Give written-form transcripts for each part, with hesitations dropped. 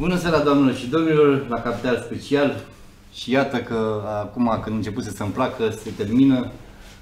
Bună seara, doamnelor și domnilor, la Capital Special. Și iată că acum, când început să-mi placă, se termină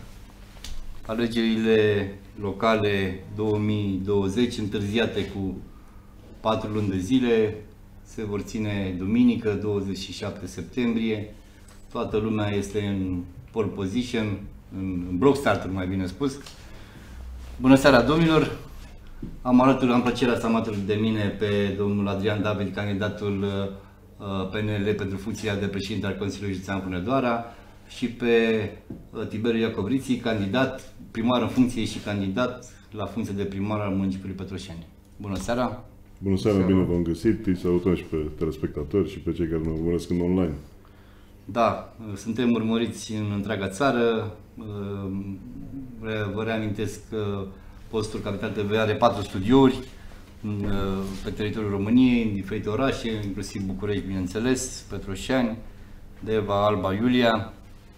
alegerile locale 2020, întârziate cu 4 luni de zile. Se vor ține duminică, 27 septembrie. Toată lumea este în pole position, în block starter, mai bine spus. Bună seara, domnilor! Am plăcerea să am alături de mine pe domnul Adrian David, candidatul PNL pentru funcția de președinte al Consiliului Județean Hunedoara, și pe Tiberiu Iacobriții, candidat, primar în funcție și candidat la funcție de primar al municipiului Petroșani. Bună seara! Bună seara, bine v-am găsit, îi salutăm și pe telespectatori și pe cei care ne urmăresc în online. Da, suntem urmăriți în întreaga țară. Vă reamintesc că postul Capital TV are 4 studiouri pe teritoriul României, în diferite orașe, inclusiv București, bineînțeles, Petroșani, Deva, Alba, Iulia.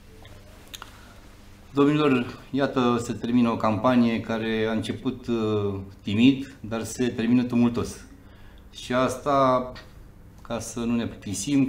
Domnilor, iată, se termină o campanie care a început timid, dar se termină tumultos. Și asta, ca să nu ne plictisim,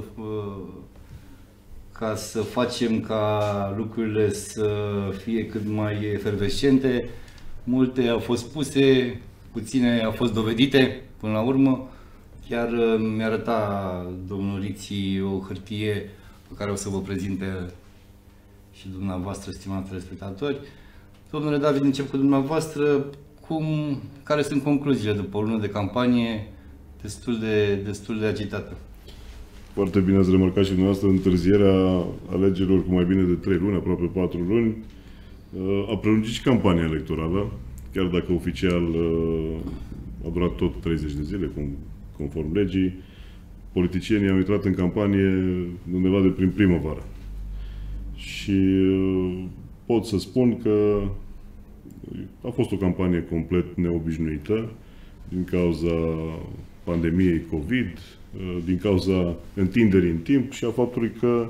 ca să facem ca lucrurile să fie cât mai efervescente. Multe au fost spuse, puține au fost dovedite până la urmă. Chiar mi-a arătat domnul Riții o hârtie pe care o să vă prezinte și dumneavoastră, stimați telespectatori. Domnule David, încep cu dumneavoastră. Care sunt concluziile după o lună de campanie destul de agitată? Foarte bine ați remarcat și dumneavoastră, întârzierea alegerilor cu mai bine de 3 luni, aproape 4 luni, a prelungit și campania electorală, chiar dacă oficial a durat tot 30 de zile, conform legii. Politicienii au intrat în campanie undeva de prin primăvară. Și pot să spun că a fost o campanie complet neobișnuită din cauza pandemiei COVID, din cauza întinderii în timp și a faptului că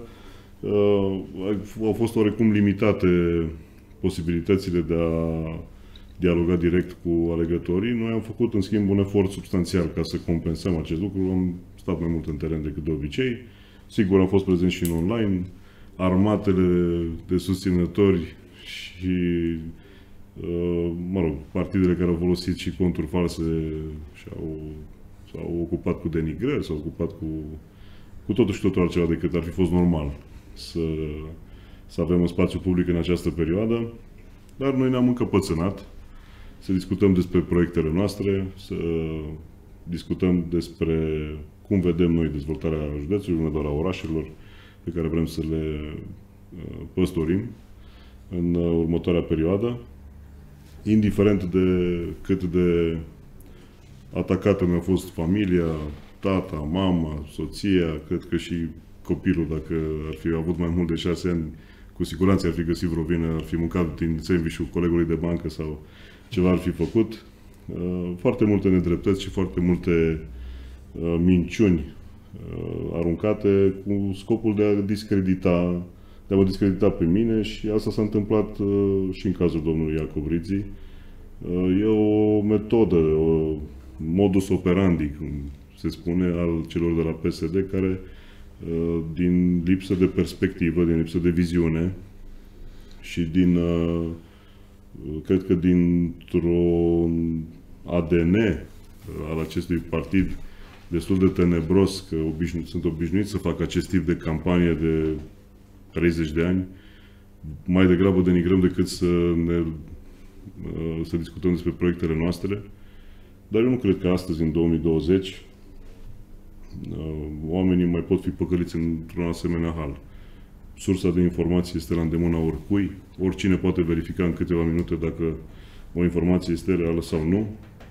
au fost oarecum limitate posibilitățile de a dialoga direct cu alegătorii. Noi am făcut, în schimb, un efort substanțial ca să compensăm acest lucru. Am stat mai mult în teren decât de obicei. Sigur, am fost prezent și în online. Armatele de susținători și, partidele care au folosit și conturi false s-au ocupat cu denigrări, s-au ocupat cu totul și totul altceva decât ar fi fost normal să avem un spațiu public în această perioadă. Dar noi ne-am încăpățânat să discutăm despre proiectele noastre, să discutăm despre cum vedem noi dezvoltarea județului, nu doar a orașelor pe care vrem să le păstorim în următoarea perioadă. Indiferent de cât de atacată mi-a fost familia, tata, mama, soția, cred că și copilul, dacă ar fi avut mai mult de 6 ani, cu siguranță ar fi găsit vreo vină, ar fi mâncat din sandwich-ul colegului de bancă sau ceva ar fi făcut. Foarte multe nedreptăți și foarte multe minciuni aruncate cu scopul de a mă discredita pe mine și asta s-a întâmplat și în cazul domnului Iacobriții. E o metodă, o modus operandi, cum se spune, al celor de la PSD, care din lipsă de perspectivă, din lipsă de viziune și cred că dintr-un ADN al acestui partid destul de tenebros, că sunt obișnuiți să facă acest tip de campanie de 30 de ani, mai degrabă denigrăm decât să discutăm despre proiectele noastre. Dar eu nu cred că astăzi, în 2020, oamenii mai pot fi păcăliți într-un asemenea hal. Sursa de informație este la îndemâna oricui. Oricine poate verifica în câteva minute dacă o informație este reală sau nu.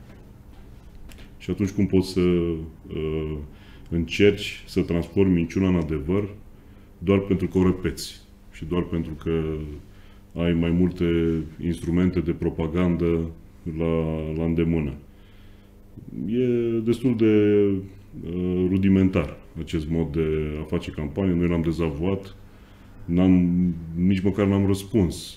Și atunci cum poți să încerci să transformi minciuna în adevăr doar pentru că o repeți și doar pentru că ai mai multe instrumente de propagandă la îndemână. E destul de rudimentar acest mod de a face campanie. Noi l-am dezavuat, nici măcar n-am răspuns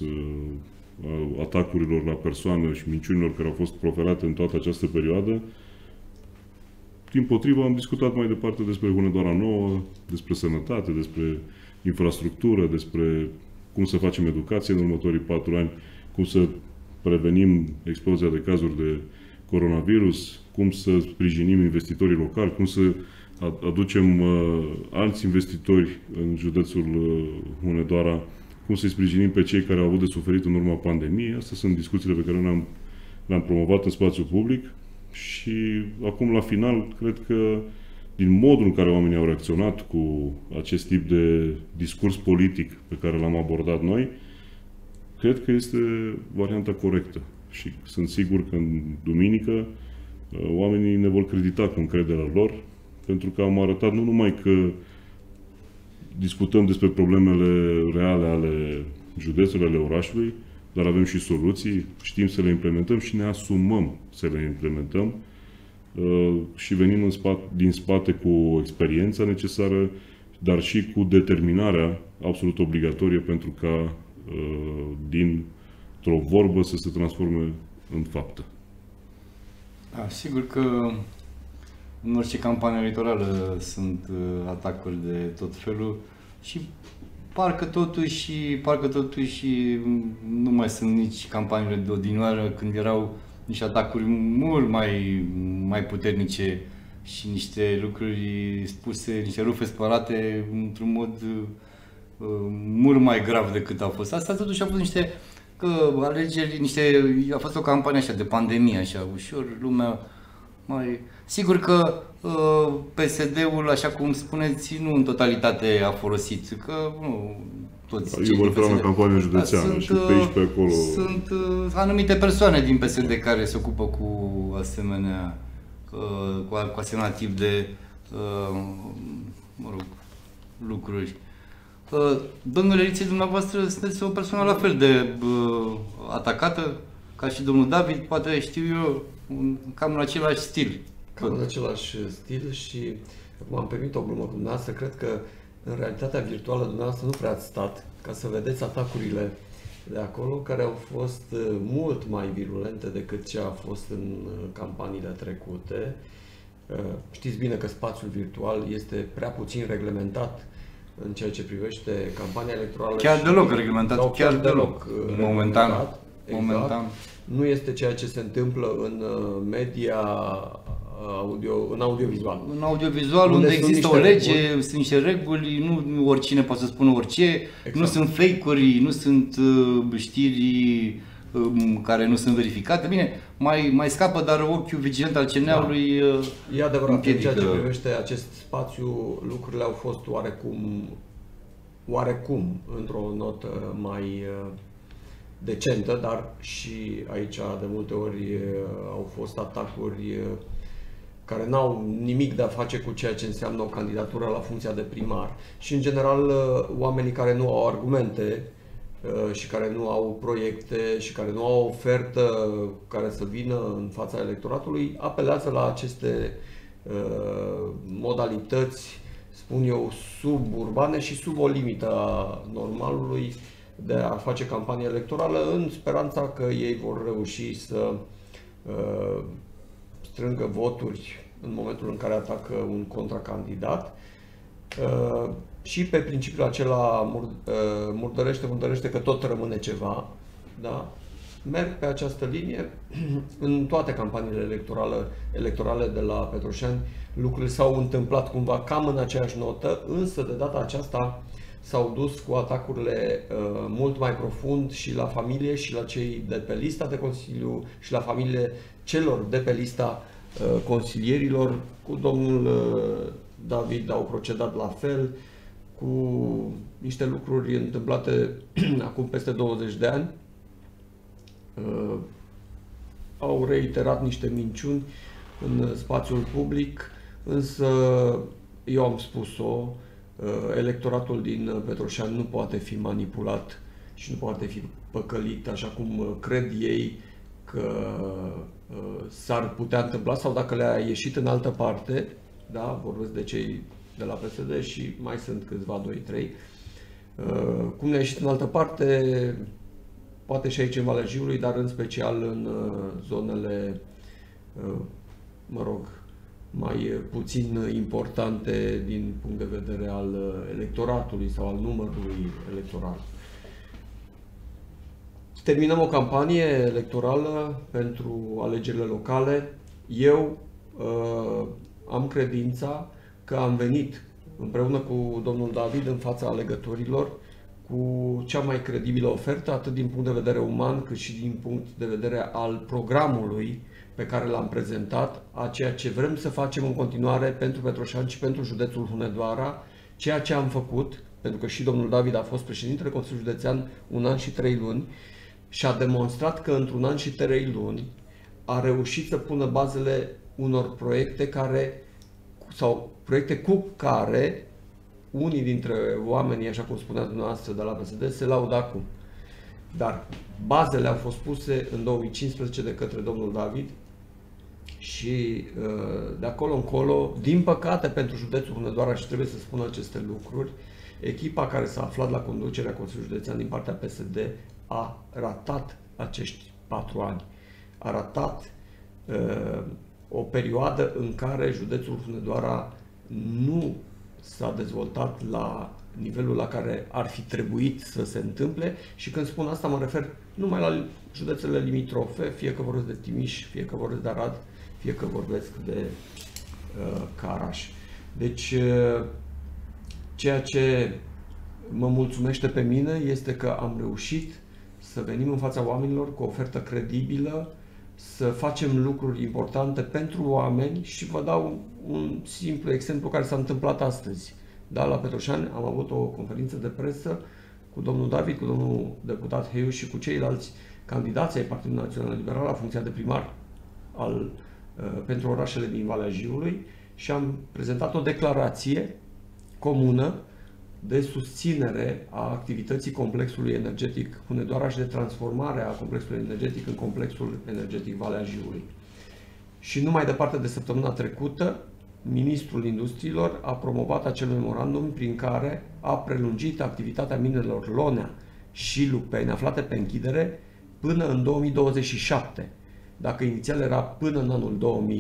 atacurilor la persoană și minciunilor care au fost proferate în toată această perioadă. Dimpotrivă, am discutat mai departe despre Hunedoara Nouă, despre sănătate, despre infrastructură, despre cum să facem educație în următorii 4 ani, cum să prevenim explozia de cazuri de coronavirus, cum să sprijinim investitorii locali, cum să aducem alți investitori în județul Hunedoara, cum să-i sprijinim pe cei care au avut de suferit în urma pandemiei. Astea sunt discuțiile pe care le-am promovat în spațiul public și acum, la final, cred că din modul în care oamenii au reacționat cu acest tip de discurs politic pe care l-am abordat noi, cred că este varianta corectă. Și sunt sigur că în duminică oamenii ne vor credita cu încrederea lor, pentru că am arătat nu numai că discutăm despre problemele reale ale județului, ale orașului, dar avem și soluții, știm să le implementăm și ne asumăm să le implementăm și venim din spate cu experiența necesară, dar și cu determinarea absolut obligatorie pentru ca dintr-o vorbă să se transforme în faptă. Da, sigur că în orice campanie electorală sunt atacuri de tot felul și parcă totuși nu mai sunt nici campaniile de odinioară, când erau niște atacuri mult mai puternice și niște lucruri spuse, niște rufe spălate într-un mod mult mai grav decât a fost. Asta totuși a fost niște alegeri, a fost o campanie așa de pandemie, așa, ușor, lumea mai... Sigur că PSD-ul, așa cum spuneți, nu în totalitate a folosit, că nu toți... Eu mă referam la campania județeană și pe aici, pe acolo... Sunt anumite persoane din PSD care se ocupă cu asemenea, cu asemenea tip de, lucruri. Domnule Rițe, dumneavoastră sunteți o persoană la fel de atacată ca și domnul David, poate știu eu, cam în același stil. Cam în același stil și m-am permit o glumă cu dumneavoastră, cred că în realitatea virtuală dumneavoastră nu prea ați stat ca să vedeți atacurile de acolo, care au fost mult mai virulente decât ce a fost în campaniile trecute. Știți bine că spațiul virtual este prea puțin reglementat în ceea ce privește campania electorală. Chiar deloc reglementat, chiar deloc. Momentan. Exact. Nu este ceea ce se întâmplă în media în audiovizual. În audiovizual, unde există o lege, sunt niște reguli, nu oricine poate să spună orice, exact. Nu sunt fake-uri, nu sunt știri care nu sunt verificate. Bine, mai scapă, dar ochiul vigilent al CNA-ului e adevărat, în ceea ce privește acest spațiu, lucrurile au fost oarecum într-o notă mai decentă, dar și aici de multe ori au fost atacuri care n-au nimic de a face cu ceea ce înseamnă o candidatură la funcția de primar. Și în general oamenii care nu au argumente și care nu au proiecte și care nu au o ofertă care să vină în fața electoratului apelează la aceste modalități, spun eu, suburbane și sub o limită a normalului de a face campanie electorală, în speranța că ei vor reuși să strângă voturi în momentul în care atacă un contracandidat. Și pe principiul acela murdărește că tot rămâne ceva. Da? Merg pe această linie. În toate campaniile electorale de la Petroșani lucrurile s-au întâmplat cumva cam în aceeași notă, însă de data aceasta s-au dus cu atacurile mult mai profund și la familie și la cei de pe lista de consiliu și la familiile celor de pe lista consilierilor. Cu domnul David au procedat la fel, cu niște lucruri întâmplate acum peste 20 de ani. Au reiterat niște minciuni în spațiul public, însă eu am spus-o, electoratul din Petroșani nu poate fi manipulat și nu poate fi păcălit așa cum cred ei că s-ar putea întâmpla sau dacă le-a ieșit în altă parte, da, vorbesc de cei de la PSD și mai sunt câțiva, 2-3, cum le-a ieșit în altă parte, poate și aici în Valea Jiului, dar în special în zonele, mai puțin importante din punct de vedere al electoratului sau al numărului electoral. Terminăm o campanie electorală pentru alegerile locale. Eu am credința că am venit împreună cu domnul David în fața alegătorilor cu cea mai credibilă ofertă, atât din punct de vedere uman, cât și din punct de vedere al programului pe care l-am prezentat, a ceea ce vrem să facem în continuare pentru Petroșani și pentru județul Hunedoara, ceea ce am făcut, pentru că și domnul David a fost președintele Consiliului Județean 1 an și 3 luni și a demonstrat că într-un an și 3 luni a reușit să pună bazele unor proiecte proiecte cu care unii dintre oamenii, așa cum spunea dumneavoastră de la PSD, se laudă acum. Dar bazele au fost puse în 2015 de către domnul David și de acolo încolo, din păcate pentru județul Hunedoara, și trebuie să spun aceste lucruri, echipa care s-a aflat la conducerea Consiliului Județean din partea PSD a ratat acești 4 ani. A ratat o perioadă în care județul Hunedoara nu s-a dezvoltat la nivelul la care ar fi trebuit să se întâmple, și când spun asta mă refer numai la județele limitrofe, fie că vorbesc de Timiș, fie că vorbesc de Arad, fie că vorbesc de Caraș. Deci, ceea ce mă mulțumește pe mine este că am reușit să venim în fața oamenilor cu o ofertă credibilă, să facem lucruri importante pentru oameni și vă dau un simplu exemplu care s-a întâmplat astăzi. Da, la Petroșani am avut o conferință de presă cu domnul David, cu domnul deputat Heiu și cu ceilalți candidați ai Partidului Național Liberal la funcția de primar pentru orașele din Valea Jiului și am prezentat o declarație comună de susținere a activității complexului energetic Hunedoara și de transformare a complexului energetic în complexul energetic Valea Jiului. Și nu mai departe de săptămâna trecută, Ministrul Industriilor a promovat acel memorandum prin care a prelungit activitatea minelor Lonea și Lupeni, aflate pe închidere, până în 2027. Dacă inițial era până în anul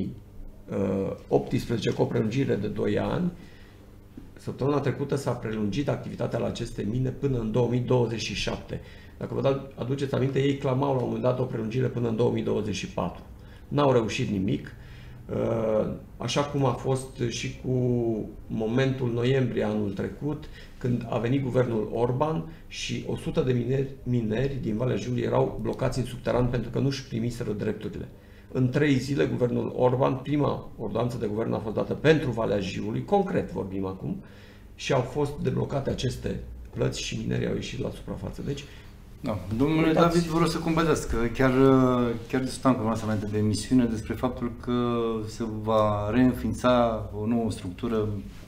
2018 cu o prelungire de 2 ani, săptămâna trecută s-a prelungit activitatea la aceste mine până în 2027. Dacă vă aduceți aminte, ei clamau la un moment dat o prelungire până în 2024. N-au reușit nimic, așa cum a fost și cu momentul noiembrie anul trecut, când a venit guvernul Orban și 100 de mineri din Valea Jiului erau blocați în subteran pentru că nu-și primiseră drepturile. În 3 zile, guvernul Orban, prima ordonanță de guvern a fost dată pentru Valea Jiului, concret vorbim acum, și au fost deblocate aceste plăți și minerii au ieșit la suprafață. Deci, da. Domnule David, vreau să completez că chiar discutam cu noastră înainte de emisiune despre faptul că se va reînființa o nouă structură.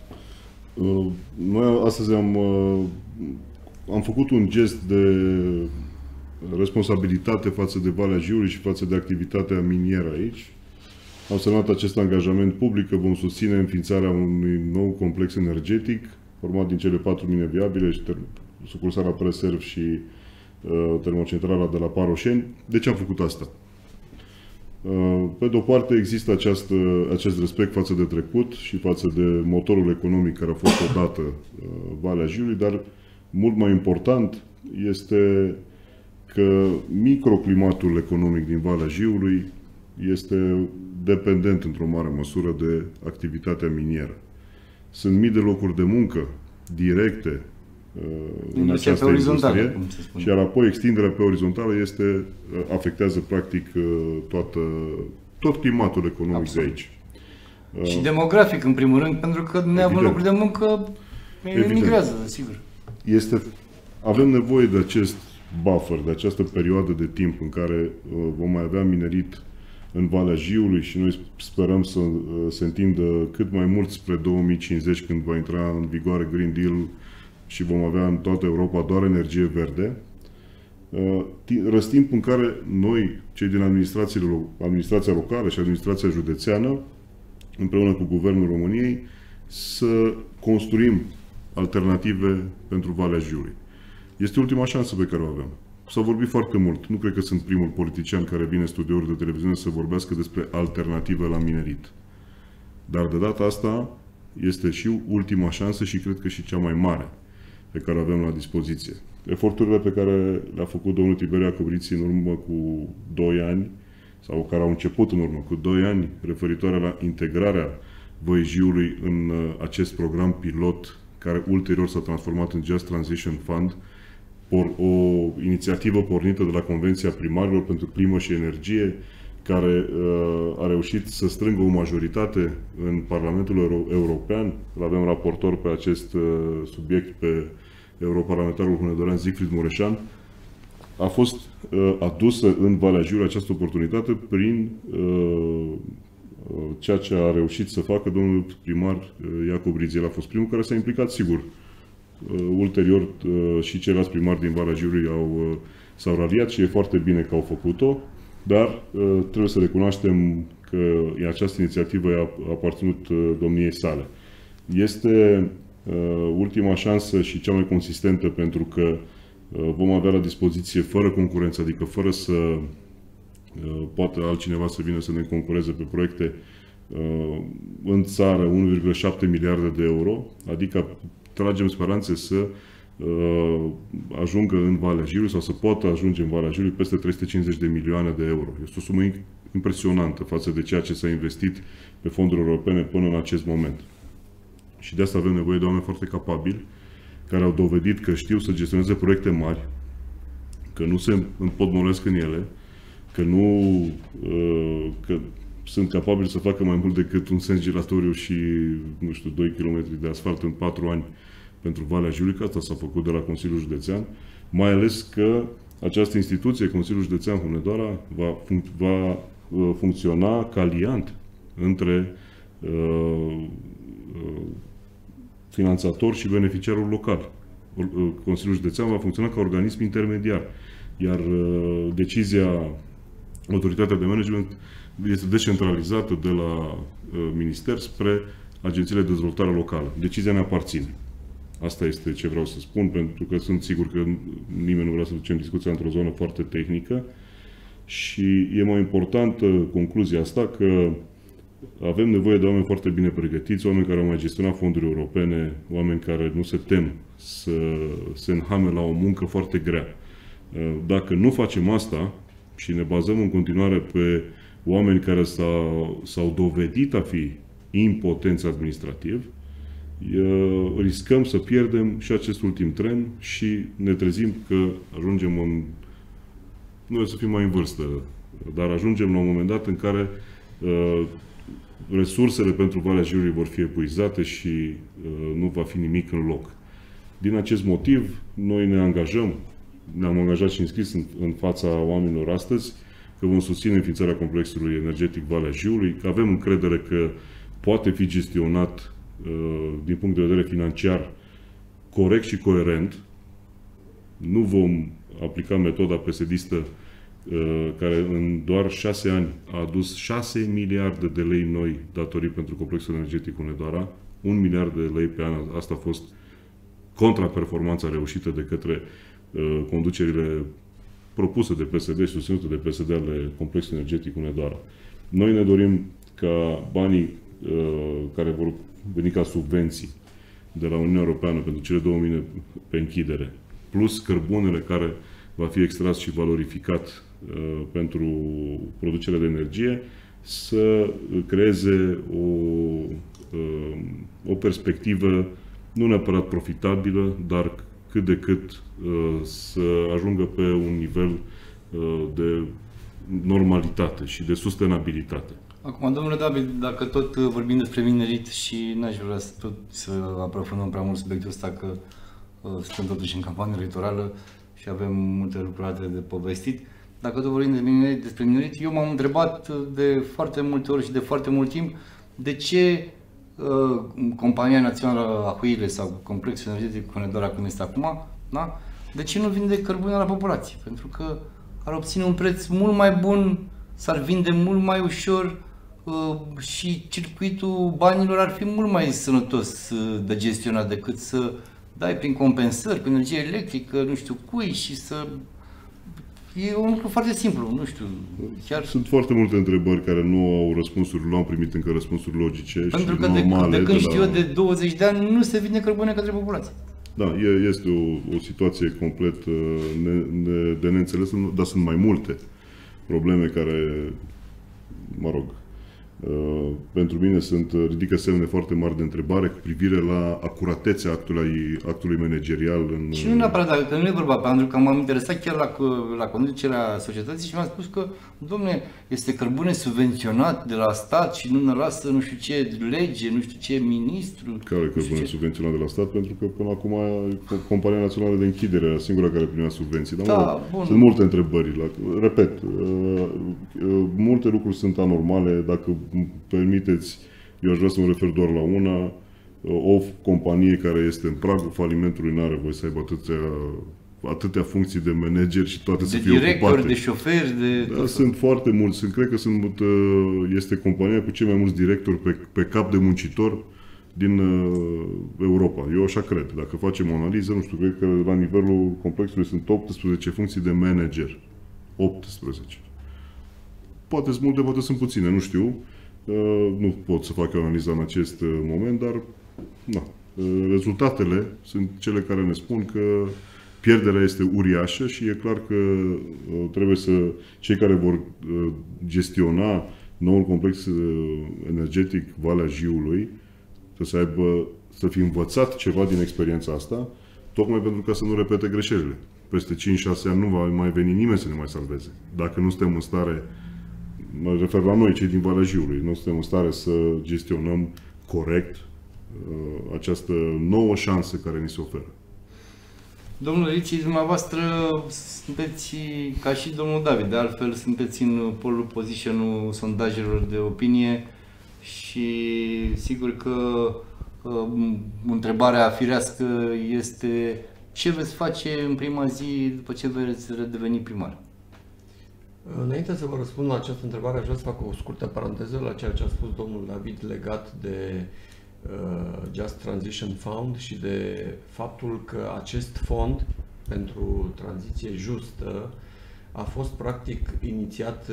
Noi astăzi am făcut un gest de responsabilitate față de Valea Jiului și față de activitatea minieră aici. Am semnat acest angajament public că vom susține înființarea unui nou complex energetic format din cele 4 mine viabile, sucursala Preserv și termocentrala de la Paroșeni. De ce am făcut asta? Pe de o parte există acest respect față de trecut și față de motorul economic care a fost odată Valea Jiului, dar mult mai important este că microclimatul economic din Valea Jiului este dependent într-o mare măsură de activitatea minieră. Sunt mii de locuri de muncă directe în această industrie, și iar apoi extinderea pe orizontală afectează practic tot climatul economic. Absolut. De aici. Și demografic, în primul rând, pentru că neavând locuri de muncă, emigrează, sigur. Avem nevoie de acest buffer, de această perioadă de timp în care vom mai avea minerit în Valea Jiului și noi sperăm să se întindă cât mai mult spre 2050, când va intra în vigoare Green Deal și vom avea în toată Europa doar energie verde. Răstimp în care noi, cei din administrația locală și administrația județeană, împreună cu Guvernul României, să construim alternative pentru Valea Jiului. Este ultima șansă pe care o avem. S-a vorbit foarte mult. Nu cred că sunt primul politician care vine în studiouri de televiziune să vorbească despre alternative la minerit. Dar de data asta este și ultima șansă și cred că și cea mai mare pe care o avem la dispoziție. Eforturile pe care le-a făcut domnul Tiberiu Iacobriți în urmă cu 2 ani, sau care au început în urmă cu 2 ani, referitoare la integrarea Văijiului în acest program pilot, care ulterior s-a transformat în Just Transition Fund, o inițiativă pornită de la Convenția Primarilor pentru Climă și Energie, care a reușit să strângă o majoritate în Parlamentul European. Îl avem raportor pe acest subiect pe europarlamentarul hunedorean Siegfried Mureșan. A fost adusă în Valea Jiului această oportunitate prin ceea ce a reușit să facă domnul primar Iacobriți. El a fost primul care s-a implicat, sigur. Ulterior și ceilalți primari din Valea Jiului s-au raliat și e foarte bine că au făcut-o, dar trebuie să recunoaștem că această inițiativă a aparținut domniei sale. Este ultima șansă și cea mai consistentă, pentru că vom avea la dispoziție fără concurență, adică fără să poate altcineva să vină să ne concureze pe proiecte în țară 1,7 miliarde de euro, adică tragem speranțe să ajungă în Valea Jiului sau să poată ajunge în Valea Jiului peste 350 de milioane de euro. Este o sumă impresionantă față de ceea ce s-a investit pe fonduri europene până în acest moment. Și de asta avem nevoie de oameni foarte capabili, care au dovedit că știu să gestioneze proiecte mari, că nu se împotmolesc în ele, că sunt capabili să facă mai mult decât un sens giratoriu și, nu știu, 2 km de asfalt în 4 ani pentru Valea Jiului, că asta s-a făcut de la Consiliul Județean, mai ales că această instituție, Consiliul Județean Hunedoara, va funcționa ca liant între finanțator și beneficiarul local. Consiliul Județean va funcționa ca organism intermediar, iar decizia, autoritatea de management este descentralizată de la minister spre agențiile de dezvoltare locală. Decizia ne aparține. Asta este ce vreau să spun, pentru că sunt sigur că nimeni nu vrea să ducem discuția într-o zonă foarte tehnică și e mai importantă concluzia asta, că avem nevoie de oameni foarte bine pregătiți, oameni care au mai gestionat fonduri europene, oameni care nu se tem să se înhame la o muncă foarte grea. Dacă nu facem asta și ne bazăm în continuare pe oameni care s-au dovedit a fi impotenți administrativ, riscăm să pierdem și acest ultim tren și ne trezim că ajungem nu o să fim mai în vârstă, dar ajungem la un moment dat în care resursele pentru Valea Jiului vor fi epuizate și nu va fi nimic în loc. Din acest motiv, noi ne-am angajat și înscris în fața oamenilor astăzi că vom susține înființarea complexului energetic Valea Jiului, că avem încredere că poate fi gestionat din punct de vedere financiar corect și coerent. Nu vom aplica metoda PSD-istă care în doar 6 ani a adus 6 miliarde de lei noi datorii pentru complexul energetic Hunedoara, 1 miliard de lei pe an. Asta a fost contraperformanța reușită de către conducerile propuse de PSD și susținute de PSD ale complexului energetic Hunedoara. Noi ne dorim ca banii care vor veni ca subvenții de la Uniunea Europeană pentru cele 2 mine pe închidere, plus cărbunele care va fi extras și valorificat pentru producerea de energie, să creeze o perspectivă nu neapărat profitabilă, dar cât de cât să ajungă pe un nivel de normalitate și de sustenabilitate. Acum, domnule David, dacă tot vorbim despre minerit și n-aș vrea să aprofundăm prea mult subiectul ăsta, că suntem totuși în campanie electorală și avem multe lucruri de povestit, dacă tot vorbim despre minerit, eu m-am întrebat de foarte multe ori și de foarte mult timp de ce Compania Națională a Huile sau Complexul Energetic Hunedoara, cum este acum, da? De ce nu vinde cărbune la populație? Pentru că ar obține un preț mult mai bun, s-ar vinde mult mai ușor și circuitul banilor ar fi mult mai sănătos de gestionat decât să dai prin compensări, prin energie electrică, nu știu cui, și să E un lucru foarte simplu, nu știu, chiar... Sunt foarte multe întrebări care nu au răspunsuri, nu am primit încă răspunsuri logice Pentru și că normale. de când știu eu, de 20 de ani, nu se vinde cărbune către populație. Da, este o situație complet de neînțeles, dar sunt mai multe probleme care, mă rog, pentru mine ridică semne foarte mari de întrebare cu privire la acuratețea actului managerial. Și nu neapărat, că nu e vorba, pentru că m-am interesat chiar la conducerea societății și mi-am spus că, dom'le, este cărbune subvenționat de la stat și nu ne lasă nu știu ce lege, nu știu ce ministru. Care cărbune subvenționat de la stat? Pentru că până acum Compania Națională de Închidere era singura care primea subvenții. Dar da, bun. Sunt multe întrebări. Repet, multe lucruri sunt anormale. Dacă permiteți, eu aș vrea să mă refer doar la una. O companie care este în pragul falimentului nu are voie să aibă atâtea funcții de manager și toate să fie ocupate. De directori, de șoferi, Da, sunt foarte mulți. Cred că este compania cu cei mai mulți directori pe cap de muncitor din Europa. Eu așa cred. Dacă facem o analiză, nu știu, cred că la nivelul complexului sunt 18 funcții de manager. 18. Poate sunt multe, poate sunt puține, nu știu. Nu pot să fac o analiză în acest moment, dar rezultatele sunt cele care ne spun că pierderea este uriașă și e clar că trebuie cei care vor gestiona noul complex energetic Valea Jiului să fi învățat ceva din experiența asta, tocmai pentru ca să nu repete greșelile. Peste 5-6 ani nu va mai veni nimeni să ne mai salveze. Dacă nu suntem în stare, mă refer la noi, cei din Valea Jiului, nu suntem în stare să gestionăm corect această nouă șansă care ni se oferă. Domnul Ricci, dumneavoastră sunteți, ca și domnul David, de altfel sunteți în pole position-ul sondajelor de opinie și sigur că întrebarea firească este ce veți face în prima zi după ce veți redeveni primar? Înainte să vă răspund la această întrebare, aș vrea să fac o scurtă paranteză la ceea ce a spus domnul David legat de Just Transition Fund și de faptul că acest fond pentru tranziție justă a fost practic inițiat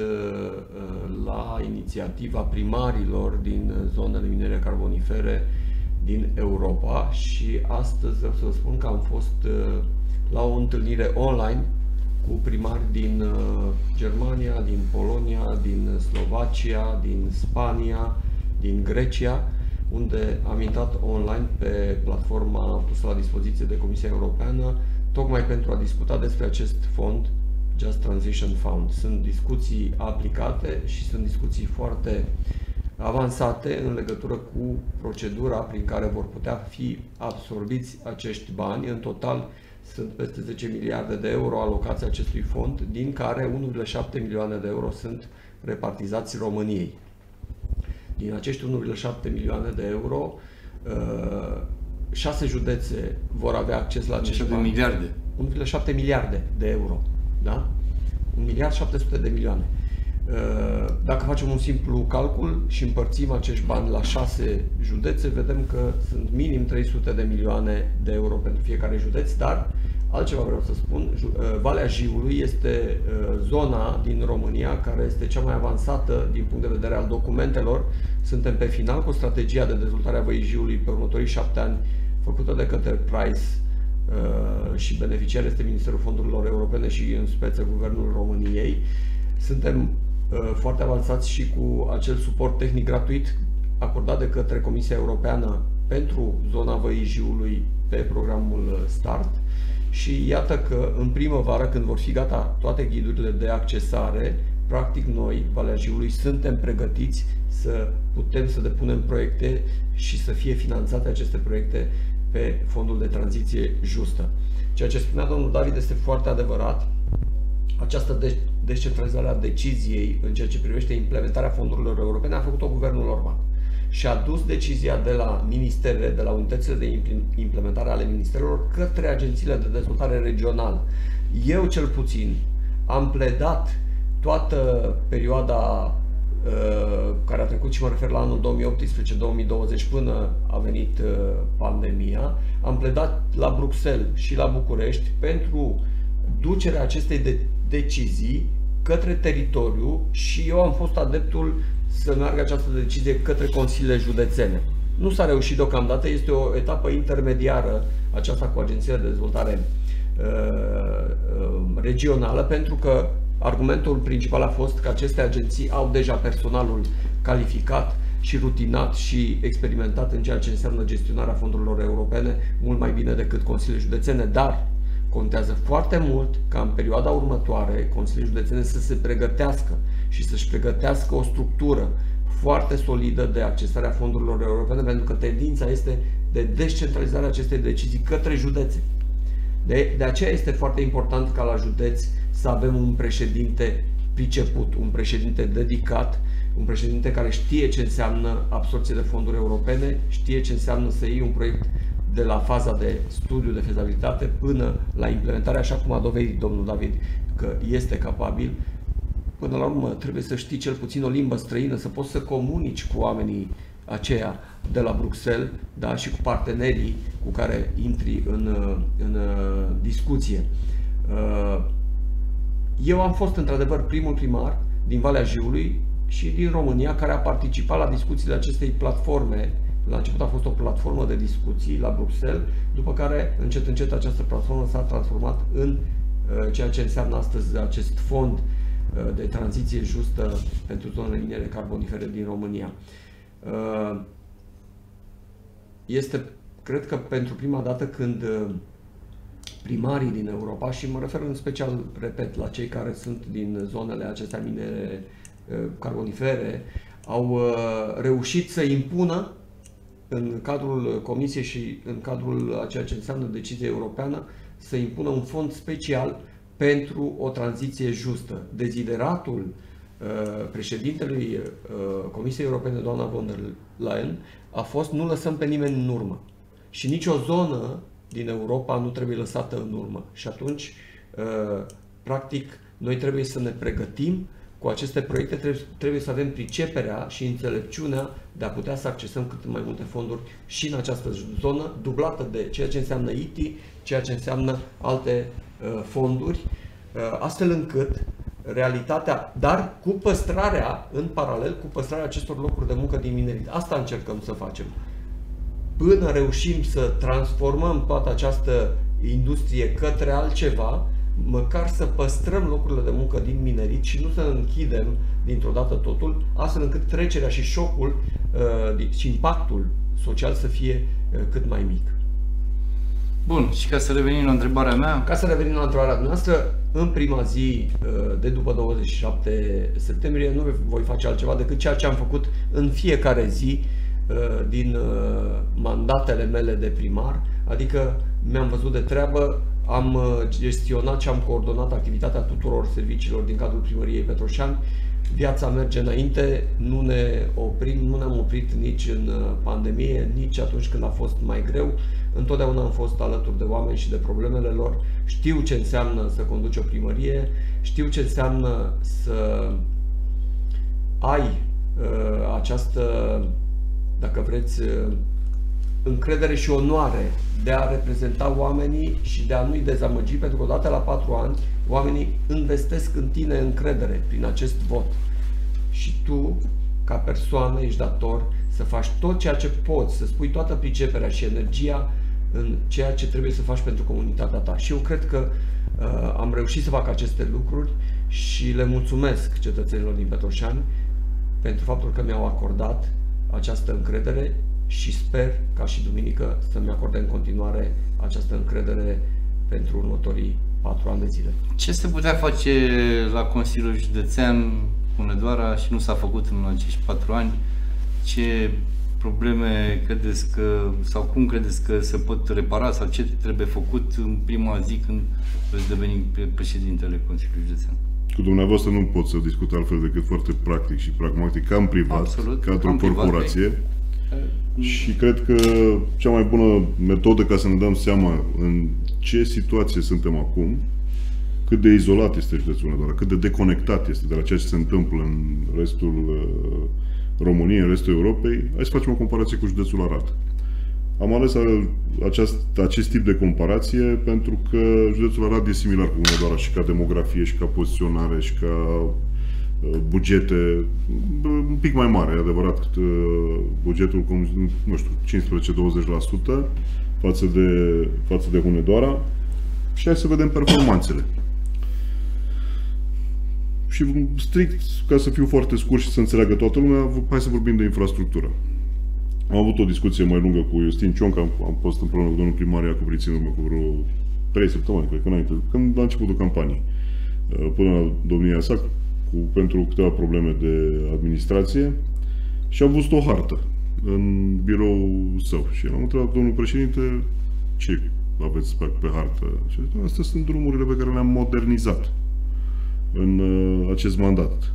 la inițiativa primarilor din zonele minere carbonifere din Europa și astăzi vreau să vă spun că am fost la o întâlnire online cu primari din Germania, din Polonia, din Slovacia, din Spania, din Grecia, unde am intrat online pe platforma pusă la dispoziție de Comisia Europeană, tocmai pentru a discuta despre acest fond Just Transition Fund. Sunt discuții aplicate și sunt discuții foarte avansate în legătură cu procedura prin care vor putea fi absorbiți acești bani. În total sunt peste 10 miliarde de euro alocați acestui fond, din care 1,7 milioane de euro sunt repartizați României. Din acești 1,7 milioane de euro, 6 județe vor avea acces la acești bani. Miliarde. 1,7 miliarde de euro. Da? 1 miliard 700 de milioane. Dacă facem un simplu calcul și împărțim acești bani la 6 județe, vedem că sunt minim 300 de milioane de euro pentru fiecare județ, dar altceva vreau să spun, Valea Jiului este zona din România care este cea mai avansată din punct de vedere al documentelor. Suntem pe final cu strategia de dezvoltare a Văii Jiului pe următorii 7 ani, făcută de către Price și beneficiar este Ministerul Fondurilor Europene și în speță Guvernul României. Suntem foarte avansați și cu acel suport tehnic gratuit acordat de către Comisia Europeană pentru zona Văii Jiului pe programul START. Și iată că în primăvară, când vor fi gata toate ghidurile de accesare, practic noi, Valea Jiului, suntem pregătiți să putem să depunem proiecte și să fie finanțate aceste proiecte pe fondul de tranziție justă. Ceea ce spunea domnul David este foarte adevărat. Această descentralizare a deciziei în ceea ce privește implementarea fondurilor europene a făcut-o guvernul Orban și a dus decizia de la ministere, de la unitățile de implementare ale ministerelor către agențiile de dezvoltare regională. Eu cel puțin am pledat toată perioada care a trecut și mă refer la anul 2018-2020 până a venit pandemia, am pledat la Bruxelles și la București pentru ducerea acestei decizii către teritoriu și eu am fost adeptul să meargă această decizie către consiliile județene. Nu s-a reușit deocamdată, este o etapă intermediară aceasta cu Agenția de Dezvoltare Regională, pentru că argumentul principal a fost că aceste agenții au deja personalul calificat și rutinat și experimentat în ceea ce înseamnă gestionarea fondurilor europene mult mai bine decât consiliile județene, dar contează foarte mult ca în perioada următoare consiliile județene să se pregătească și să-și pregătească o structură foarte solidă de accesarea fondurilor europene, pentru că tendința este de descentralizarea acestei decizii către județe. De aceea este foarte important ca la județ să avem un președinte priceput, un președinte dedicat, un președinte care știe ce înseamnă absorbție de fonduri europene, știe ce înseamnă să iei un proiect de la faza de studiu de fezabilitate până la implementare, așa cum a dovedit domnul David că este capabil. Până la urmă trebuie să știi cel puțin o limbă străină, să poți să comunici cu oamenii aceia de la Bruxelles, da, și cu partenerii cu care intri în discuție. Eu am fost într-adevăr primul primar din Valea Jiului și din România care a participat la discuțiile acestei platforme. La început a fost o platformă de discuții la Bruxelles, după care încet încet această platformă s-a transformat în ceea ce înseamnă astăzi acest fond de tranziție justă pentru zonele miniere carbonifere din România. Este, cred că pentru prima dată când primarii din Europa, și mă refer în special, repet, la cei care sunt din zonele acestea minere carbonifere, au reușit să impună în cadrul Comisiei și în cadrul a ceea ce înseamnă decizie europeană, să impună un fond special pentru o tranziție justă. Dezideratul președintelui Comisiei Europene, doamna von der Leyen, a fost: nu lăsăm pe nimeni în urmă. Și nicio zonă din Europa nu trebuie lăsată în urmă. Și atunci, practic, noi trebuie să ne pregătim cu aceste proiecte, trebuie să avem priceperea și înțelepciunea de a putea să accesăm cât mai multe fonduri și în această zonă, dublată de ceea ce înseamnă ITI, ceea ce înseamnă alte fonduri, astfel încât realitatea, dar cu păstrarea, în paralel, cu păstrarea acestor locuri de muncă din minerit. Asta încercăm să facem. Până reușim să transformăm toată această industrie către altceva, măcar să păstrăm locurile de muncă din minerit și nu să închidem dintr-o dată totul, astfel încât trecerea și șocul și impactul social să fie cât mai mic. Bun, și ca să revenim la întrebarea mea... Ca să revenim la întrebarea noastră, în prima zi de după 27 septembrie nu voi face altceva decât ceea ce am făcut în fiecare zi din mandatele mele de primar, adică mi-am văzut de treabă, am gestionat și am coordonat activitatea tuturor serviciilor din cadrul Primăriei Petroșani. Viața merge înainte, nu ne oprim, nu ne-am oprit nici în pandemie, nici atunci când a fost mai greu. Întotdeauna am fost alături de oameni și de problemele lor. Știu ce înseamnă să conduci o primărie, știu ce înseamnă să ai această, dacă vreți, încredere și onoare de a reprezenta oamenii și de a nu-i dezamăgi, pentru că odată la 4 ani oamenii investesc în tine încredere prin acest vot. Și tu, ca persoană, ești dator să faci tot ceea ce poți, să spui toată priceperea și energia în ceea ce trebuie să faci pentru comunitatea ta. Și eu cred că am reușit să fac aceste lucruri și le mulțumesc cetățenilor din Petroșani pentru faptul că mi-au acordat această încredere și sper ca și duminică să-mi acorde în continuare această încredere pentru următorii 4 ani de zile. Ce se putea face la Consiliul Județean Hunedoara și nu s-a făcut în acești 4 ani? Ce probleme credeți că, sau cum credeți că se pot repara, sau ce trebuie făcut în prima zi când veți deveni președintele Consiliului Județean? Cu dumneavoastră nu pot să discut altfel decât foarte practic și pragmatic, ca în privat, absolut, ca într-o corporație. Și cred că cea mai bună metodă ca să ne dăm seama în ce situație suntem acum, cât de izolat este județul Hunedoara, cât de deconectat este de la ceea ce se întâmplă în restul României, în restul Europei, hai să facem o comparație cu județul Arad. Am ales acest tip de comparație pentru că județul Arad e similar cu Hunedoara și ca demografie, și ca poziționare, și ca bugete, un pic mai mare, e adevărat, bugetul, nu știu, 15-20% față de Hunedoara. Și hai să vedem performanțele. Și strict, ca să fiu foarte scurt și să înțeleagă toată lumea, hai să vorbim de infrastructură. Am avut o discuție mai lungă cu Iustin Cionca, am fost împreună cu domnul primar Iacob Rițin în urmă cu vreo 3 săptămâni, cred că înainte, când la începutul campaniei, până la domnia sa, pentru câteva probleme de administrație, și am văzut o hartă în biroul său. Și l-am întrebat, domnul președinte, ce aveți pe hartă? Și a zis, astea sunt drumurile pe care le-am modernizat în acest mandat,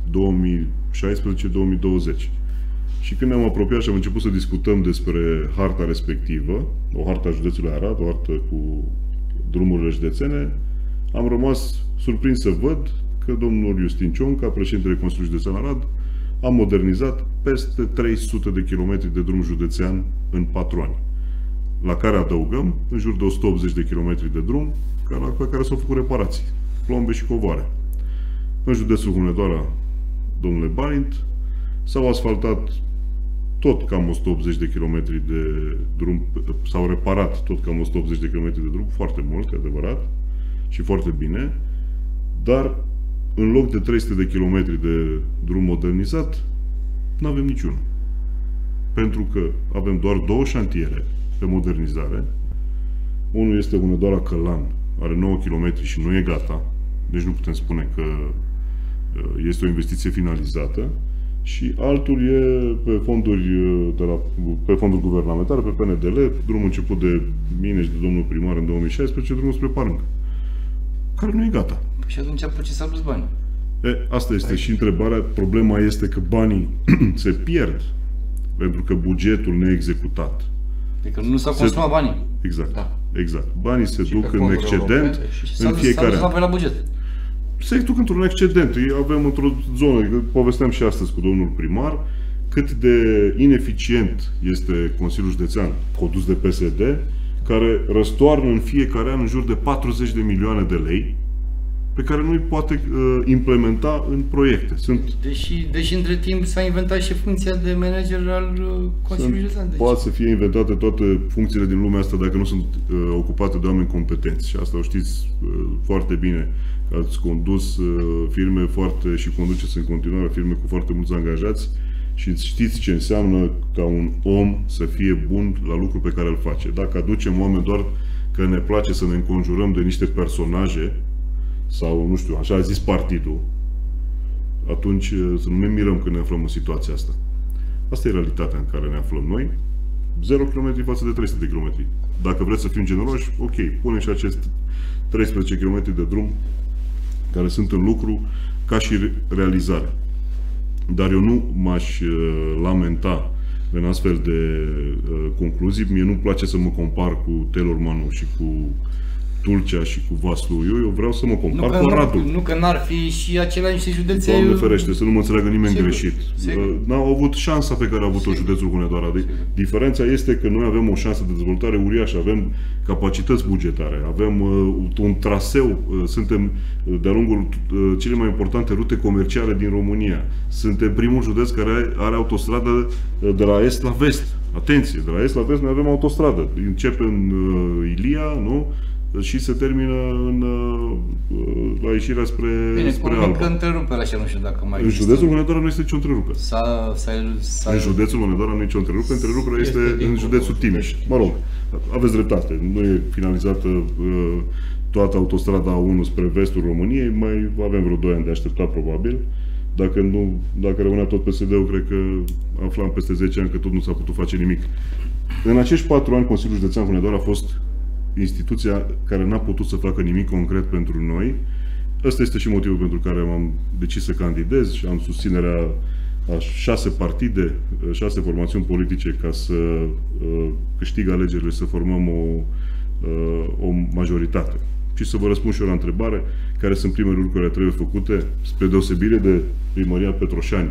2016-2020. Și când ne-am apropiat și am început să discutăm despre harta respectivă, o hartă a județului Arad, o hartă cu drumurile județene, am rămas surprins să văd că domnul Iustin Cionca, președintele Consiliului Județean Arad, a modernizat peste 300 de kilometri de drum județean în 4 ani. La care adăugăm în jur de 180 de kilometri de drum pe care s-au făcut reparații, plombe și covoare. În județul Hunedoara, domnule Balint, s-au asfaltat tot cam 180 de kilometri de drum, s-au reparat tot cam 180 de kilometri de drum, foarte mult, e adevărat, și foarte bine, dar în loc de 300 de kilometri de drum modernizat, nu avem niciunul. Pentru că avem doar 2 șantiere de modernizare. Unul este Hunedoara Călan, are 9 km și nu e gata, deci nu putem spune că este o investiție finalizată. Și altul e pe fonduri guvernamentale, pe PNDL, drumul început de mine și de domnul primar în 2016, drumul spre Parâng, care nu e gata. Și atunci pe ce s-au dus bani? Asta este și întrebarea. Problema este că banii se pierd pentru că bugetul neexecutat. Adică nu s-au consumat banii. Exact. Da. Exact. Banii se duc în excedent în fiecare an. S-a la buget. Se duc într-un excedent. Avem într-o zonă, povesteam și astăzi cu domnul primar, cât de ineficient este Consiliul Județean condus de PSD, care răstoarnă în fiecare an în jur de 40 de milioane de lei pe care nu îi poate implementa în proiecte. Deși între timp s-a inventat și funcția de manager al Consiliului Județean. Poate să fie inventate toate funcțiile din lumea asta dacă nu sunt ocupate de oameni competenți. Și asta o știți foarte bine. Ați condus firme foarte și conduceți în continuare firme cu foarte mulți angajați și știți ce înseamnă ca un om să fie bun la lucru pe care îl face. Dacă aducem oameni doar că ne place să ne înconjurăm de niște personaje sau, nu știu, așa a zis partidul, atunci să nu ne mirăm când ne aflăm în situația asta. Asta e realitatea în care ne aflăm noi. 0 km față de 300 de km. Dacă vreți să fim generoși, ok, punem și acest 13 km de drum care sunt în lucru ca și realizare. Dar eu nu m-aș lamenta în astfel de concluzii. Mie nu-mi place să mă compar cu Telormanu și cu Tulcea și cu Vaslui. Eu vreau să mă compar cu Aradul. Nu că n-ar fi și aceleași județe. Doamne ferește, să nu mă înțeleagă nimeni greșit. N-au avut șansa pe care a avut-o județul Hunedoara. Diferența este că noi avem o șansă de dezvoltare uriașă, avem capacități bugetare, avem un traseu, suntem de-a lungul cele mai importante rute comerciale din România. Suntem primul județ care are autostradă de la est la vest. Atenție, de la est la vest noi avem autostradă. Începe în Ilia, nu? Și se termină la ieșirea spre Alba. Că întrerupere așa, nu știu dacă mai în județul Hunedoara nu este nicio întrerupere. În județul Hunedoara nu este nicio întrerupere, întreruperea este în județul Timiș. Mă rog, aveți dreptate, nu e finalizată toată autostrada A1 spre vestul României, mai avem vreo 2 ani de așteptat probabil. Dacă rămânea tot PSD-ul, cred că aflam peste 10 ani că tot nu s-a putut face nimic. În acești 4 ani, Consiliul Județean Hunedoara a fost instituția care n-a putut să facă nimic concret pentru noi. Ăsta este și motivul pentru care am decis să candidez și am susținerea a 6 partide, 6 formațiuni politice ca să câștig alegerile, să formăm o majoritate. Și să vă răspund și eu la întrebare, care sunt primele lucruri care trebuie făcute, spre deosebire de primăria Petroșani,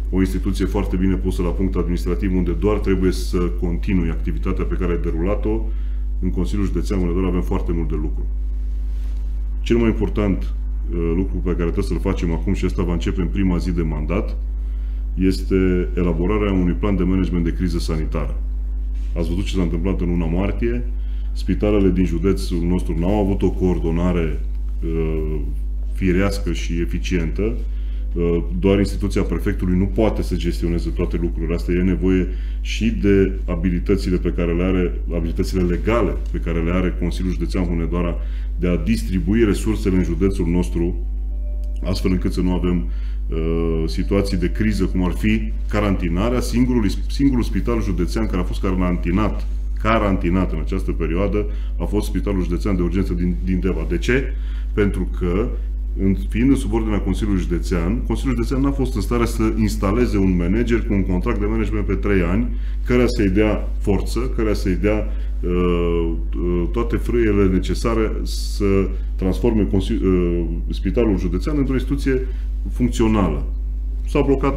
o instituție foarte bine pusă la punct administrativ, unde doar trebuie să continui activitatea pe care ai derulat-o. În Consiliul Județean Hunedoara avem foarte mult de lucru. Cel mai important lucru pe care trebuie să-l facem acum, și ăsta va începe în prima zi de mandat, este elaborarea unui plan de management de criză sanitară. Ați văzut ce s-a întâmplat în luna martie. Spitalele din județul nostru n-au avut o coordonare firească și eficientă. Doar instituția prefectului nu poate să gestioneze toate lucrurile astea. E nevoie și de abilitățile pe care le are, abilitățile legale pe care le are Consiliul Județean Hunedoara de a distribui resursele în județul nostru, astfel încât să nu avem situații de criză, cum ar fi carantinarea. Singurul spital județean care a fost carantinat în această perioadă a fost Spitalul Județean de Urgență din Deva. De ce? Pentru că, fiind în subordinea Consiliului Județean, Consiliul Județean n-a fost în stare să instaleze un manager cu un contract de management pe 3 ani, care să-i dea forță, care să-i dea toate frâiele necesare să transforme Spitalul Județean într-o instituție funcțională. S-a blocat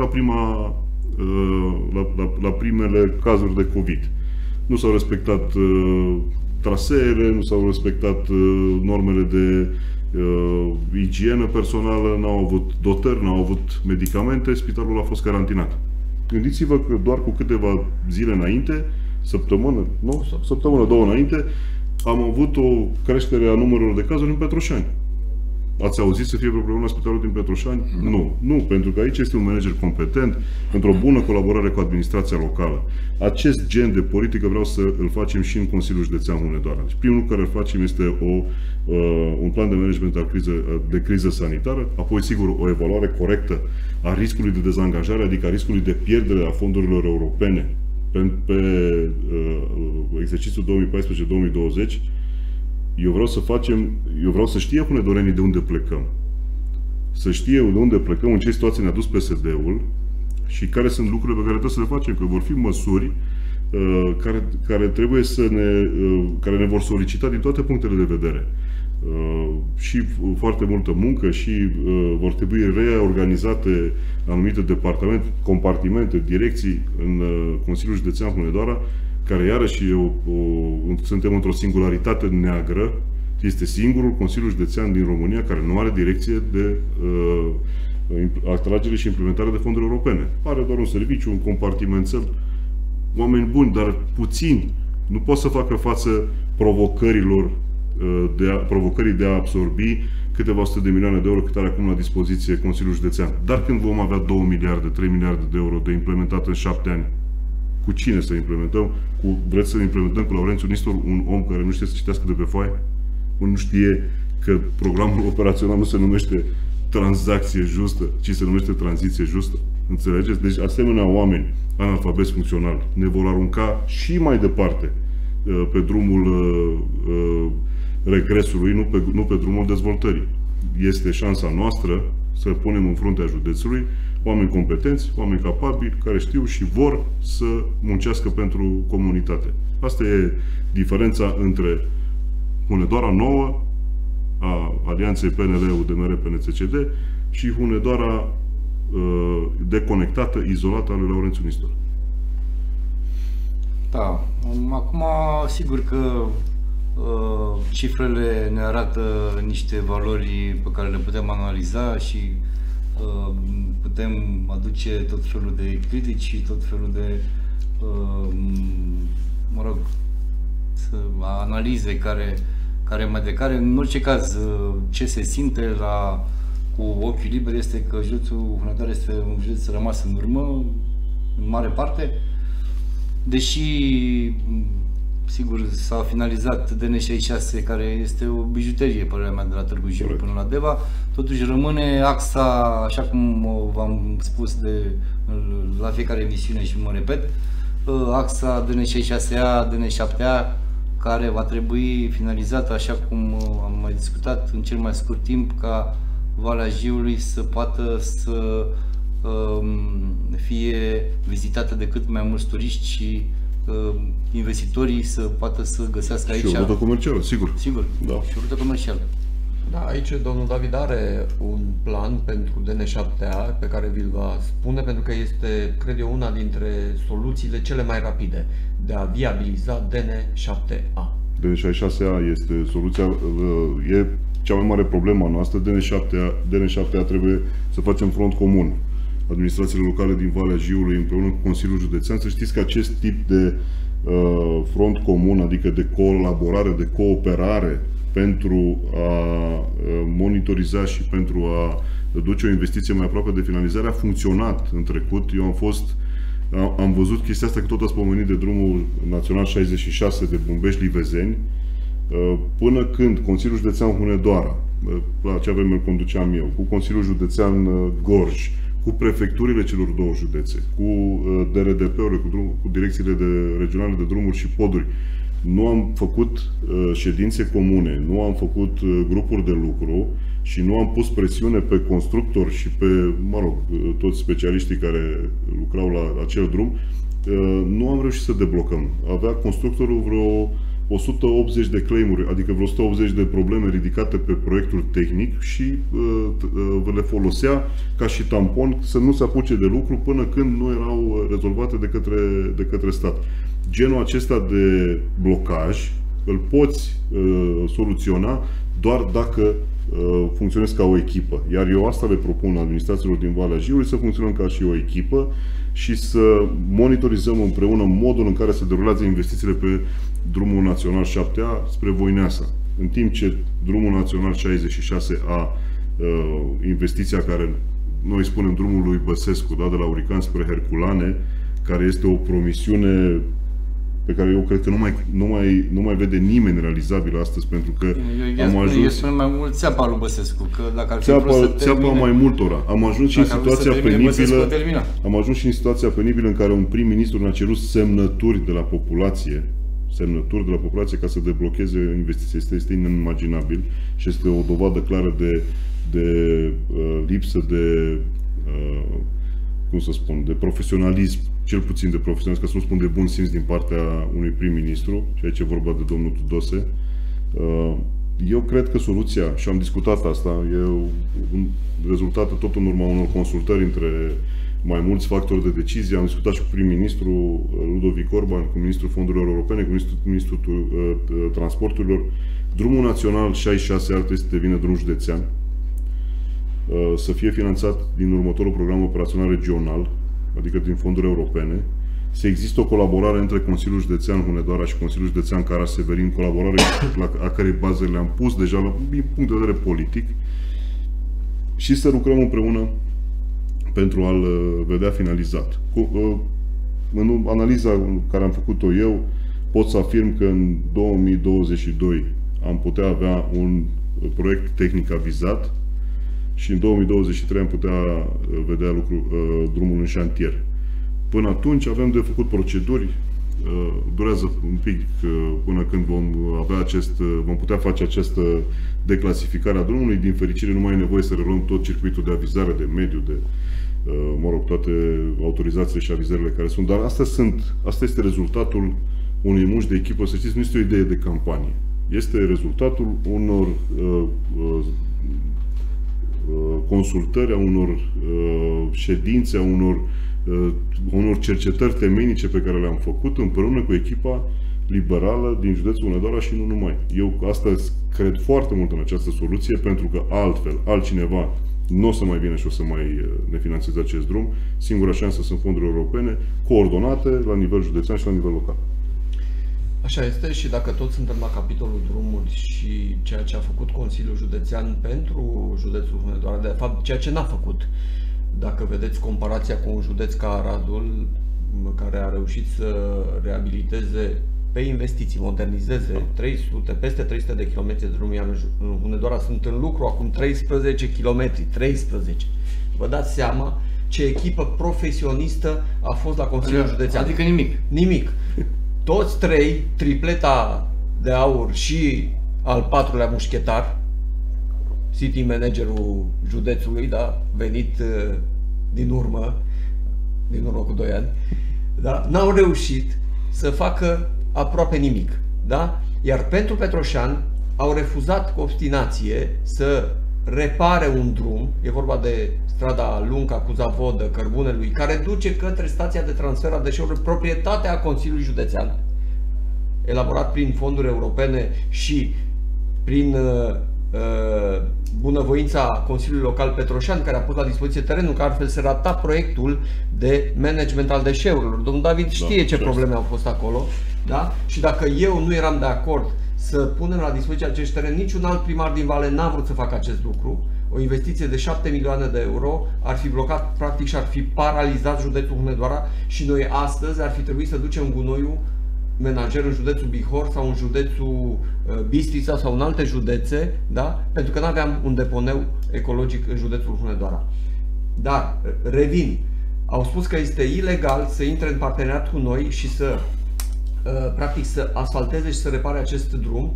la primele cazuri de COVID. Nu s-au respectat traseele, nu s-au respectat normele de igienă personală, n-au avut dotări, n-au avut medicamente, spitalul a fost carantinat. Gândiți-vă că doar cu câteva zile înainte, săptămână, 2 înainte, am avut o creștere a numărului de cazuri în Petroșani. Ați auzit să fie vreo problemă la spitalul din Petroșani? Nu, pentru că aici este un manager competent, într-o bună colaborare cu administrația locală. Acest gen de politică vreau să îl facem și în Consiliul Județean Hunedoara. Deci, primul lucru care îl facem este un plan de management de criză sanitară, apoi, sigur, o evaluare corectă a riscului de dezangajare, adică a riscului de pierdere a fondurilor europene pe exercițiul 2014-2020. Eu vreau să știe hunedorenii de unde plecăm. Să știe de unde plecăm, în ce situație ne-a dus PSD-ul și care sunt lucrurile pe care trebuie să le facem, că vor fi măsuri care trebuie care ne vor solicita din toate punctele de vedere. Și foarte multă muncă și vor trebui reorganizate anumite departamente, compartimente, direcții în Consiliul Județean Hunedoara, care iarăși suntem într-o singularitate neagră. Este singurul Consiliu Județean din România care nu are direcție de atragere și implementare de fonduri europene. Are doar un serviciu, un compartimentel, oameni buni, dar puțini. Nu pot să facă față provocării de a absorbi câteva sute de milioane de euro cât are acum la dispoziție Consiliul Județean. Dar când vom avea 2 miliarde, 3 miliarde de euro de implementat în 7 ani, cu cine să implementăm? Vreți să implementăm cu Laurențiu Nistor, un om care nu știe să citească de pe foaie? Nu știe că programul operațional nu se numește tranzacție justă, ci se numește tranziție justă? Înțelegeți? Deci asemenea oameni analfabeti funcționali ne vor arunca și mai departe pe drumul regresului, nu pe drumul dezvoltării. Este șansa noastră să punem în fruntea județului oameni competenți, oameni capabili, care știu și vor să muncească pentru comunitate. Asta e diferența între Hunedoara nouă, a alianței PNL-UDMR-PNCCD, și Hunedoara deconectată, izolată a lui Laurențiu Nistor. Da. Acum, sigur că cifrele ne arată niște valori pe care le putem analiza și putem aduce tot felul de critici și tot felul de analize care mai de care. În orice caz, ce se simte cu ochiul liber este că județul Hunedoara este un județ rămas în urmă, în mare parte, deși sigur s-a finalizat DN66, care este o bijuterie, părerea mea, de la Târgu Jiu până la Deva. Totuși rămâne axa, așa cum v-am spus la fiecare emisiune și mă repet, axa DN66A, DN7A, care va trebui finalizată, așa cum am mai discutat, în cel mai scurt timp, ca Valea Jiului să poată să fie vizitată de cât mai mulți turiști și investitorii să poată să găsească aici. Și o rută comercială, sigur. Sigur, da. Și o rută comercială. Da, aici domnul David are un plan pentru DN7A pe care vi-l va spune, pentru că este, cred eu, una dintre soluțiile cele mai rapide de a viabiliza DN7A. DN66A este soluția, e cea mai mare problemă a noastră. DN7A trebuie să facem front comun. Administrațiile locale din Valea Jiului împreună cu Consiliul Județean. Să știți că acest tip de front comun, adică de colaborare, de cooperare pentru a monitoriza și pentru a duce o investiție mai aproape de finalizare, a funcționat în trecut. Eu am văzut chestia asta, că tot ați pomenit de drumul național 66 de Bumbești-Livezeni, până când Consiliul Județean Hunedoara, la acea vreme îl conduceam eu, cu Consiliul Județean Gorj, cu prefecturile celor două județe, cu DRDP-urile, cu direcțiile regionale de drumuri și poduri, nu am făcut ședințe comune, nu am făcut grupuri de lucru și nu am pus presiune pe constructori și pe, toți specialiștii care lucrau la acel drum, nu am reușit să deblocăm. Avea constructorul vreo 180 de claim-uri, adică vreo 180 de probleme ridicate pe proiectul tehnic și le folosea ca și tampon să nu se apuce de lucru până când nu erau rezolvate de către stat. Genul acesta de blocaj îl poți soluționa doar dacă funcționezi ca o echipă. Iar eu asta le propun administrațiilor din Valea Jiului, să funcționăm ca și o echipă și să monitorizăm împreună modul în care se derulează investițiile pe drumul național 7A spre Voineasa. În timp ce drumul național 66A, investiția care noi spunem drumul lui Băsescu, da, de la Urican spre Herculane, care este o promisiune pe care eu cred că nu mai vede nimeni realizabil astăzi, pentru că am ajuns... Eu spun mai mult țeapa lui Băsescu, că dacă ar fi țeapa mai multora. Am ajuns și în situația penibilă. Am ajuns și în situația penibilă în care un prim-ministru ne-a cerut semnături de la populație, ca să deblocheze investiția. Este inimaginabil și este o dovadă clară de lipsă de de profesionalism, cel puțin de profesionalism, ca să nu spun de bun simț din partea unui prim-ministru, și aici e vorba de domnul Tudose. Eu cred că soluția, și am discutat asta, e un rezultat tot în urma unor consultări între mai mulți factori de decizie. Am discutat și cu prim-ministru Ludovic Orban, cu ministrul fondurilor europene, cu ministrul transporturilor. Drumul național 66 ar trebui să devină drum județean, să fie finanțat din următorul program operațional regional, adică din fonduri europene, să există o colaborare între Consiliul Județean Hunedoara și Consiliul Județean Caraș-Severin, colaborare a cărei baze le-am pus deja din punct de vedere politic, și să lucrăm împreună pentru a-l vedea finalizat. În analiza care am făcut-o eu, pot să afirm că în 2022 am putea avea un proiect tehnic avizat și în 2023 am putea vedea drumul în șantier. Până atunci avem de făcut proceduri, durează un pic până când vom putea face această declasificare a drumului. Din fericire nu mai e nevoie să reluăm tot circuitul de avizare de mediu, de toate autorizațiile și avizările care sunt. Dar asta este rezultatul unei munci de echipă. Să știți, nu este o idee de campanie. Este rezultatul unor consultări, a unor ședințe, a unor cercetări temeinice pe care le-am făcut împreună cu echipa liberală din județul Hunedoara și nu numai. Eu astăzi cred foarte mult în această soluție, pentru că altcineva nu o să mai vină și o să mai ne finanțeze acest drum. Singura șansă sunt fonduri europene, coordonate la nivel județean și la nivel local. Așa este, și dacă tot suntem la capitolul drumuri și ceea ce a făcut Consiliul Județean pentru județul Hunedoara, de fapt ceea ce n-a făcut, dacă vedeți comparația cu un județ ca Aradul, care a reușit să reabiliteze pe investiții, modernizeze peste 300 de km de drum, iar în Hunedoara sunt în lucru acum 13 km. 13. Vă dați seama ce echipă profesionistă a fost la Consiliul Județean. Adică nimic. Nimic. Toți trei, tripleta de aur și al patrulea mușchetar, city managerul județului, da, venit din urmă cu 2 ani, da, n-au reușit să facă aproape nimic. Da? Iar pentru Petroșani au refuzat cu obstinație să repare un drum, e vorba de strada Lunca cu Zavodă, Cărbunelui, care duce către stația de transfer a deșeurilor, proprietatea Consiliului Județean, elaborat prin fonduri europene și prin bunăvoința Consiliului Local Petroșani, care a pus la dispoziție terenul, că altfel se rata proiectul de management al deșeurilor. Domnul David știe ce probleme au fost acolo, da? Și dacă eu nu eram de acord să punem la dispoziție acest teren, niciun alt primar din Vale n-a vrut să facă acest lucru. O investiție de 7 milioane de euro ar fi blocat practic și ar fi paralizat județul Hunedoara și noi astăzi ar fi trebuit să ducem gunoiul menager în județul Bihor sau în județul Bistrița sau în alte județe, da? Pentru că nu aveam un deponeu ecologic în județul Hunedoara. Dar, revin, au spus că este ilegal să intre în parteneriat cu noi și să practic să asfalteze și să repare acest drum.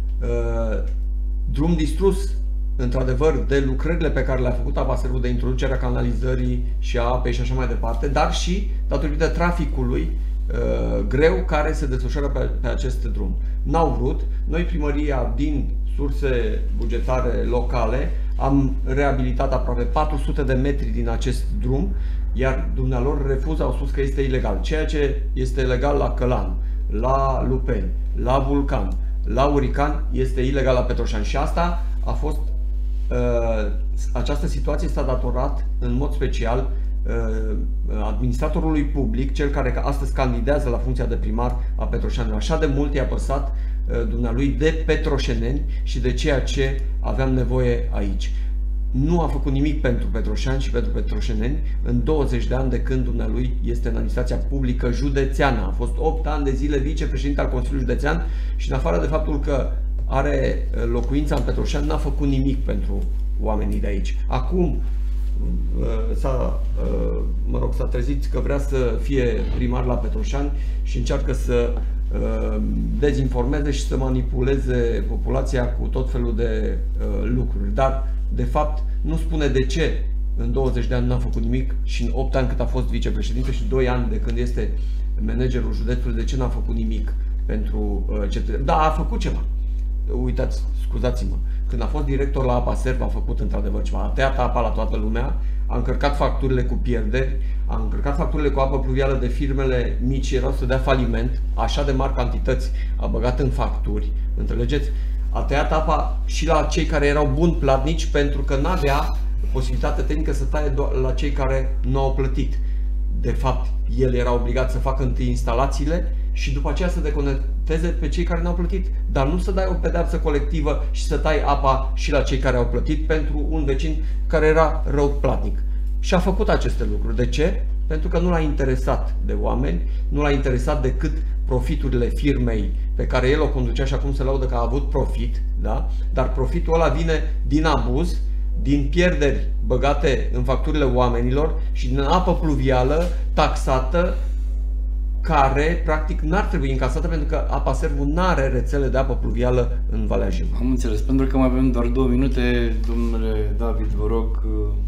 Drum distrus, într-adevăr, de lucrările pe care le-a făcut Apa Servu, de introducerea canalizării și a apei și așa mai departe, dar și datorită traficului greu care se desfășoară pe acest drum. N-au vrut. Noi, primăria, din surse bugetare locale, am reabilitat aproape 400 de metri din acest drum, iar dumnealor refuză, au spus că este ilegal. Ceea ce este legal la Călan, la Lupeni, la Vulcan, la Urican, este ilegal la Petroșani. Și asta a fost, această situație s-a datorat în mod special administratorului public, cel care astăzi candidează la funcția de primar a Petroșanilor. Așa de mult i-a păsat dumnealui de petroșeneni și de ceea ce aveam nevoie aici. Nu a făcut nimic pentru petroșani și pentru petroșeneni în 20 de ani de când dumnealui este în administrația publică județeană. A fost 8 ani de zile vicepreședinte al Consiliului Județean și, în afară de faptul că are locuința în Petroșani, n-a făcut nimic pentru oamenii de aici. Acum s-a trezit că vrea să fie primar la Petroșani și încearcă să dezinformeze și să manipuleze populația cu tot felul de lucruri. Dar, de fapt, nu spune de ce în 20 de ani n-a făcut nimic și în 8 ani cât a fost vicepreședinte și 2 ani de când este managerul județului, de ce n-a făcut nimic pentru cetățeni. Da, a făcut ceva. Uitați, scuzați-mă. Când a fost director la Apa Serv, a făcut într-adevăr ceva. A tăiat apa la toată lumea, a încărcat facturile cu pierderi, a încărcat facturile cu apă pluvială de firmele mici, erau să dea faliment, așa de mari cantități a băgat în facturi, înțelegeți? A tăiat apa și la cei care erau buni platnici pentru că n-avea posibilitatea tehnică să taie la cei care nu au plătit. De fapt, el era obligat să facă întâi instalațiile și după aceea să deconecteze pe cei care n-au plătit, dar nu să dai o pedeapsă colectivă și să tai apa și la cei care au plătit pentru un vecin care era rău platnic. Și a făcut aceste lucruri. De ce? Pentru că nu l-a interesat de oameni, nu l-a interesat decât profiturile firmei pe care el o conducea și acum se laudă că a avut profit, da? Dar profitul ăla vine din abuz, din pierderi băgate în facturile oamenilor și din apă pluvială taxată, care practic n-ar trebui încasată pentru că Apa Servu n-are rețele de apă pluvială în Valea Jiu. Am înțeles, pentru că mai avem doar 2 minute, domnule David, vă rog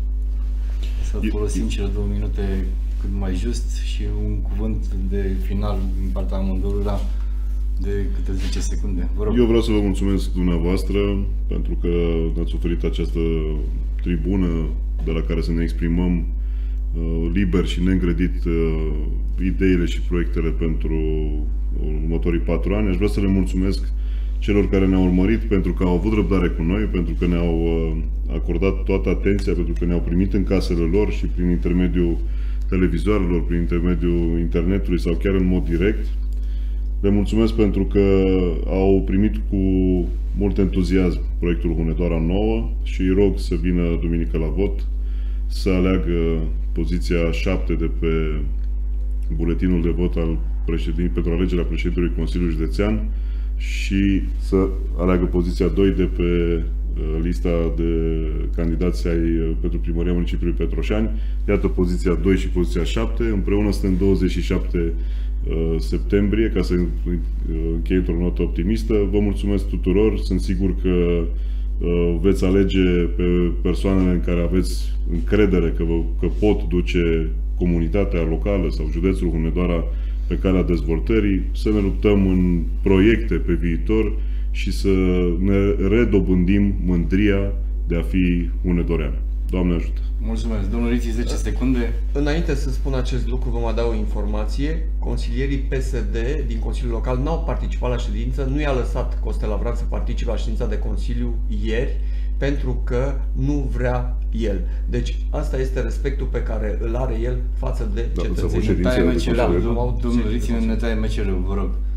să folosim cele 2 minute cât mai just și un cuvânt de final din partea amândurora de câte 10 secunde. Vă rog. Eu vreau să vă mulțumesc dumneavoastră pentru că ne-ați oferit această tribună de la care să ne exprimăm liber și neîngrădit ideile și proiectele pentru următorii 4 ani. Aș vrea să le mulțumesc celor care ne-au urmărit pentru că au avut răbdare cu noi, pentru că ne-au acordat toată atenția, pentru că ne-au primit în casele lor și prin intermediul televizoarelor, prin intermediul internetului sau chiar în mod direct. Le mulțumesc pentru că au primit cu mult entuziasm proiectul Hunedoara Nouă și îi rog să vină duminică la vot, să aleagă poziția 7 de pe buletinul de vot al pentru alegerea președintelui Consiliului Județean și să aleagă poziția 2 de pe lista de candidați pentru primăria municipiului Petroșani. Iată poziția 2 și poziția 7. Împreună suntem 27 septembrie, ca să închei într-o notă optimistă. Vă mulțumesc tuturor. Sunt sigur că veți alege pe persoanele în care aveți încredere că pot duce comunitatea locală sau județul Hunedoara pe calea dezvoltării, să ne luptăm în proiecte pe viitor și să ne redobândim mândria de a fi hunedoreani. Doamne ajută! Mulțumesc. Domnul Riții, 10 secunde. Înainte să spun acest lucru, vă mai dau o informație. Consilierii PSD din Consiliul Local n-au participat la ședință, nu i-a lăsat Costel Avram să participe la ședința de Consiliu ieri, pentru că nu vrea el. Deci asta este respectul pe care îl are el față de cetățenii. ședințele de Domnul Consiliu. Riții, ne taie măcelul, vă rog.